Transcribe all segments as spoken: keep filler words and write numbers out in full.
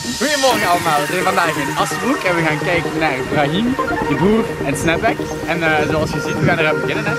Goedemorgen allemaal, we zijn vandaag in Asbroek en we gaan kijken naar Brahim, de broer en Snapback. En uh, zoals je ziet, we gaan eraan beginnen. Hè.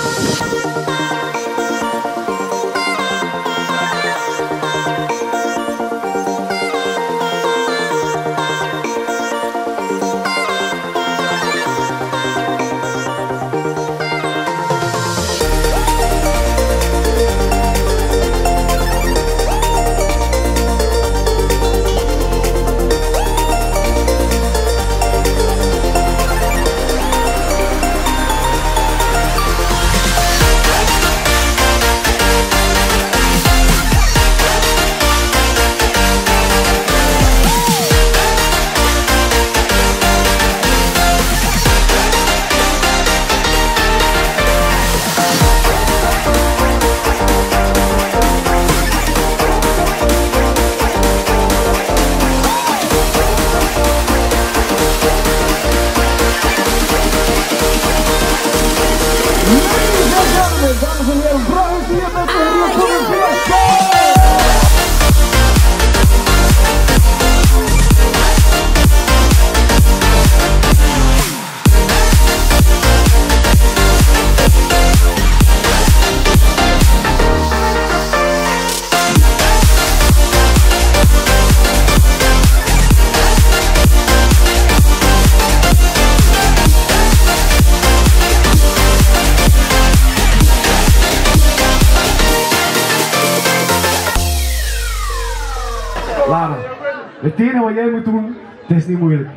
Lara, het enige wat jij moet doen, het is niet moeilijk.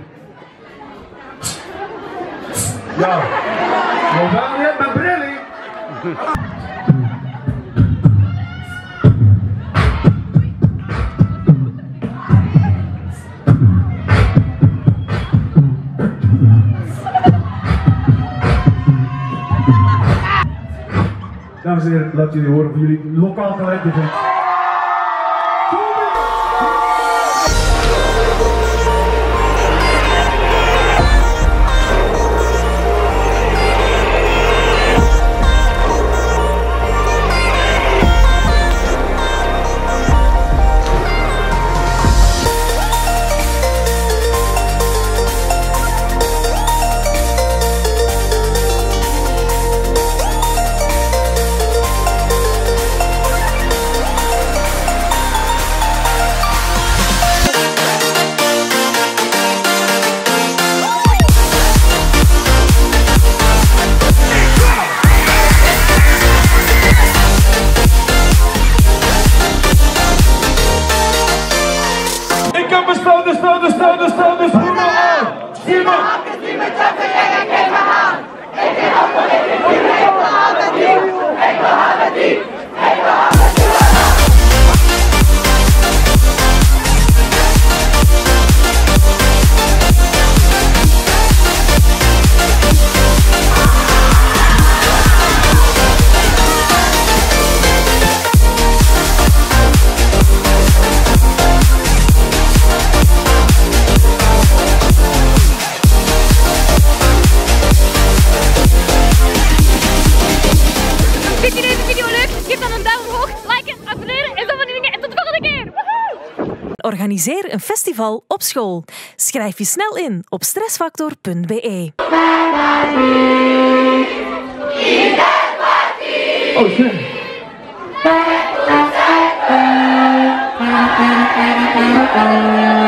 Ja, we gaan weer met brillen. Dames en heren, laat jullie horen voor jullie lokaal talent bevindt. Stel de, stel de, stel de, stel de schoenen aan! Zie me! Ik wil haar met die! Ik wil haar met die! Ik wil haar met die! Vind je deze video leuk? Geef dan een duim omhoog, liken, abonneren en zo van die dingen. En tot de volgende keer! Woehoe! Organiseer een festival op school. Schrijf je snel in op stressfactor punt b e. Oh shit. Oh,